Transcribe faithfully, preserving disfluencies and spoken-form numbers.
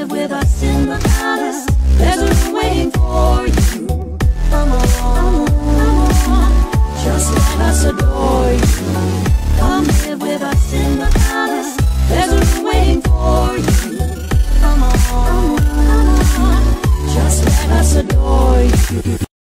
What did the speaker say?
live with us in the palace. There's a room waiting for you. Come on, come on, just let us adore you. Come live with us in the palace. There's a room waiting for you. Come on, come on, just let us adore you.